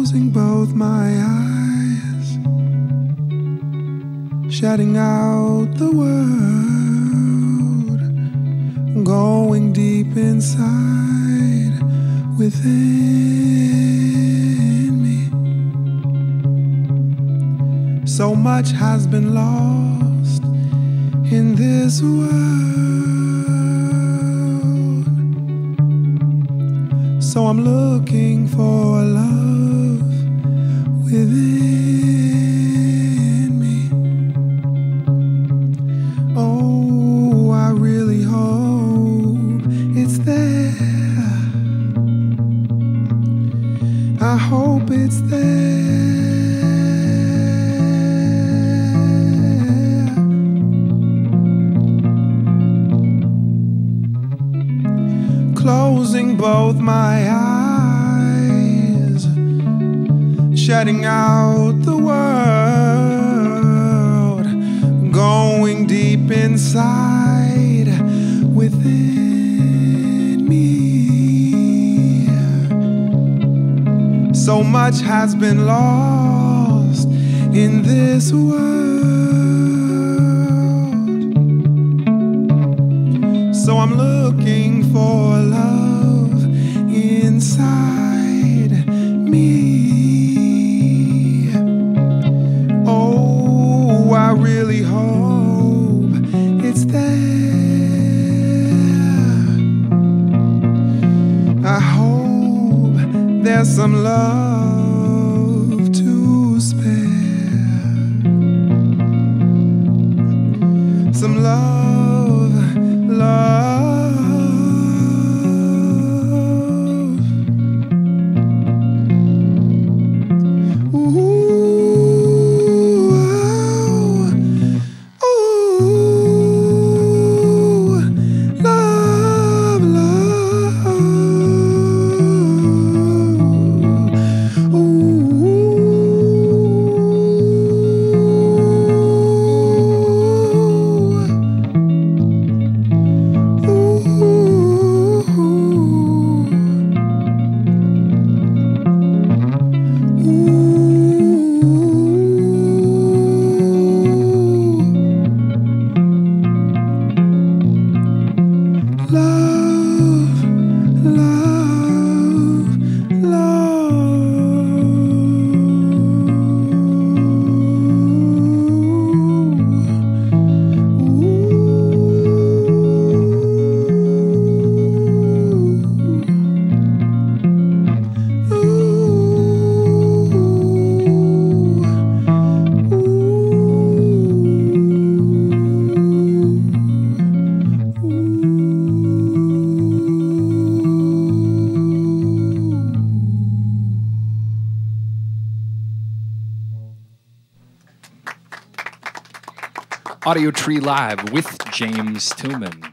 Closing both my eyes, shutting out the world, going deep inside within me. So much has been lost in this world, so I'm looking for love within me. Oh, I really hope it's there. I hope it's there. Closing both my eyes, shutting out the world, going deep inside within me. So much has been lost in this world, so I'm looking for love inside me. Oh, I really hope it's there. I hope there's some love to spare. Some love, love. Audiotree Live with James Tillman.